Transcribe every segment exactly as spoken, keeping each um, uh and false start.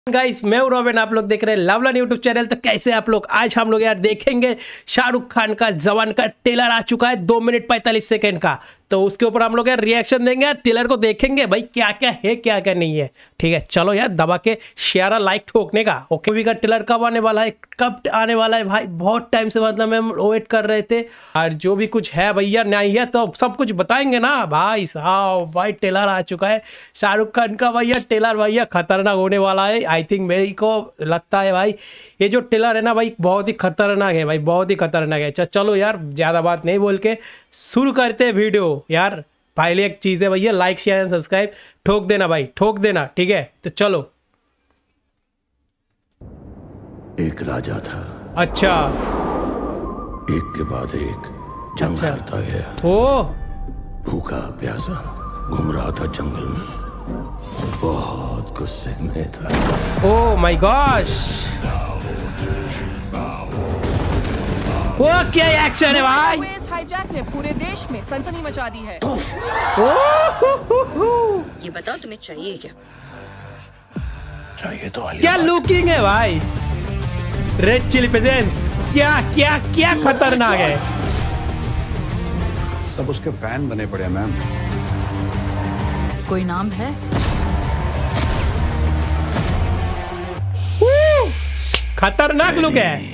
Guys मैं हूं robin, आप लोग देख रहे हैं लवलन यूट्यूब चैनल। तो कैसे आप लोग, आज हम लोग यार देखेंगे शाहरुख खान का जवान का ट्रेलर आ चुका है दो मिनट पैंतालीस सेकंड का। तो उसके ऊपर हम लोग यार रिएक्शन देंगे यार, ट्रेलर को देखेंगे भाई क्या क्या है क्या क्या नहीं है। ठीक है चलो यार दबा के शेयर लाइक ठोकने का। ओके मूवी का ट्रेलर कब आने वाला है, कब आने वाला है भाई, बहुत टाइम से मतलब हम वेट कर रहे थे। और जो भी कुछ है भैया नहीं है तो सब कुछ बताएंगे ना भाई साहब। भाई ट्रेलर आ चुका है शाहरुख खान का भैया, ट्रेलर भैया खतरनाक होने वाला है। आई थिंक मेरे को लगता है भाई ये जो ट्रेलर है ना भाई बहुत ही खतरनाक है भाई, बहुत ही खतरनाक है। चलो यार ज़्यादा बात नहीं बोल के शुरू करते हैं वीडियो। यार पहले एक चीज़ है भैया, लाइक शेयर सब्सक्राइब ठोक देना भाई, ठोक देना। ठीक है तो चलो। एक राजा था, अच्छा एक के बाद एक जंग अच्छा। हारता गया। ओ भूखा प्यासा घूम रहा था जंगल में, बहुत गुस्से में था। ओ माय गॉश, वो क्या एक्शन है भाई। हाईजैक ने पूरे देश में सनसनी मचा दी है। ये बताओ तुम्हें चाहिए क्या? चाहिए तो क्या लुकिंग है भाई, रेड चिली पेजेंट्स, क्या क्या क्या खतरनाक है। सब उसके फैन बने पड़े हैं मैम। कोई नाम है? खतरनाक लुक है।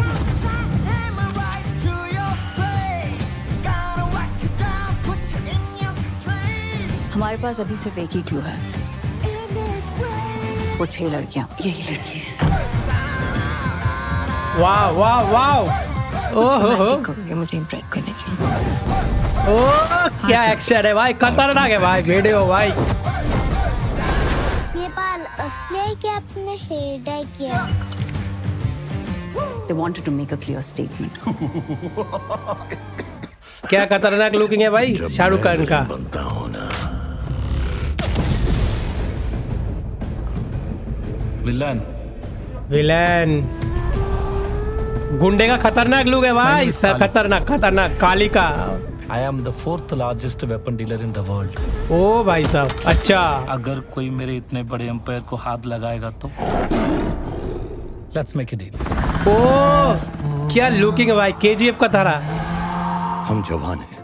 हमारे पास अभी सिर्फ एक ही क्लू है, वो छह लड़कियां, यही लड़की है। वाह वाह वाह, ओहो करोगे मुझे इम्प्रेस करने के लिए। ओ क्या एक्शन है भाई, खतरनाक है भाई वीडियो भाई। ये बाल असली है कि आपने हेयर डाई किया? They wanted to make a clear statement. क्या खतरनाक लुकिंग है भाई शाहरुख खान का। बनता हूं ना। विलन विलन गुंडे का खतरनाक लुक है भाई, खतरनाक खतरनाक काली का। I am the fourth largest weapon dealer in the world. ओ भाई साहब अच्छा, अगर कोई मेरे इतने बड़े एम्पायर को हाथ लगाएगा तो लेट्स मेक अ डील। ओ क्या लुकिंग है भाई, केजीएफ का तरह। हम जवान हैं,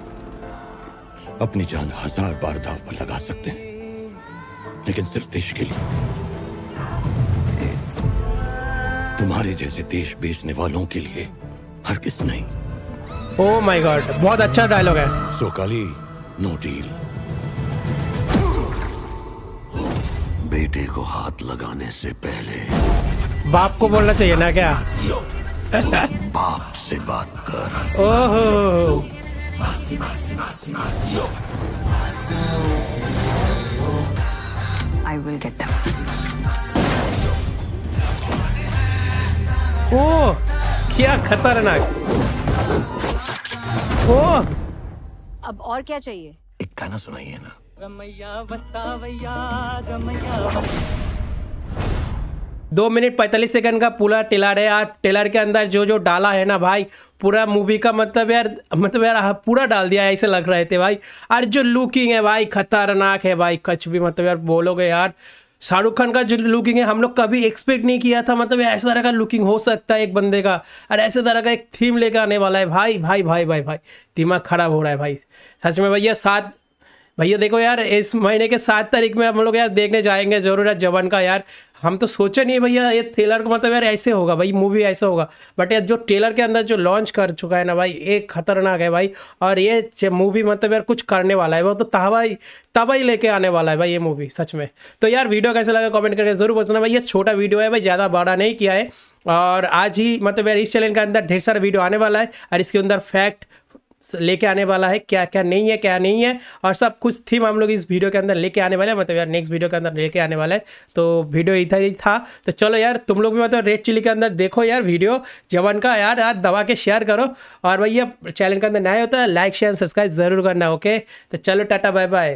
अपनी जान हजार बार दांव पर लगा सकते हैं, लेकिन सिर्फ देश के लिए। तुम्हारे जैसे देश बेचने वालों के लिए हर किस नहीं। ओ माय गॉड बहुत अच्छा डायलॉग है। So Kaali no deal. बेटे को हाथ लगाने से पहले बाप को बोलना चाहिए ना क्या। बाप से बात कर। ओहो I will get them. ओ क्या खतरनाक। ओ अब और क्या चाहिए? एक गाना सुनाइए ना। दो मिनट पैंतालीस सेकंड का पूरा ट्रेलर है यार। ट्रेलर के अंदर जो जो डाला है ना भाई, पूरा मूवी का मतलब यार मतलब यार पूरा डाल दिया है ऐसे लग रहे थे भाई। और जो लुकिंग है भाई खतरनाक है भाई, कुछ भी मतलब यार बोलोगे यार। शाहरुख खान का जो लुकिंग है हम लोग कभी एक्सपेक्ट नहीं किया था, मतलब ऐसा तरह का लुकिंग हो सकता है एक बंदे का। और ऐसे तरह का एक थीम लेकर आने वाला है भाई भाई भाई भाई भाई दिमाग खराब हो रहा है भाई सच में भैया। सात भैया देखो यार इस महीने के सात तारीख में हम लोग यार देखने जाएंगे जरूर है जवान का। यार हम तो सोचे नहीं भैया ये ट्रेलर को मतलब यार ऐसे होगा भाई, मूवी ऐसा होगा। बट यार जो ट्रेलर के अंदर जो लॉन्च कर चुका है ना भाई, एक खतरनाक है भाई। और ये मूवी मतलब यार कुछ करने वाला है, वो तो तबाही तबाही लेके आने वाला है भाई ये मूवी सच में। तो यार वीडियो कैसे लगा कमेंट करके जरूर बताना भाई। ये छोटा वीडियो है भाई, ज़्यादा बड़ा नहीं किया है। और आज ही मतलब यार इस चैनल के अंदर ढेर सारा वीडियो आने वाला है और इसके अंदर फैक्ट लेके आने वाला है, क्या क्या नहीं है क्या नहीं है, और सब कुछ थीम हम लोग इस वीडियो के अंदर लेके आने वाले हैं, मतलब यार नेक्स्ट वीडियो के अंदर लेके आने वाला है। तो वीडियो इधर ही था। तो चलो यार तुम लोग भी मतलब रेड चिली के अंदर देखो यार वीडियो जवान का। यार यार दबा के शेयर करो, और भैया चैनल के अंदर नया होता है लाइक शेयर सब्सक्राइब जरूर करना। ओके तो चलो टाटा बाय बाय।